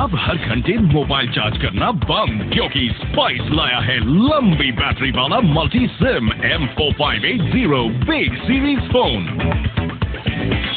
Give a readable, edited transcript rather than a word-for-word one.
अब हर घंटे mobile charge करना बंद, क्योंकि स्पाइस लाया है लंबी बैटरी वाला multi SIM M4580 big series phone.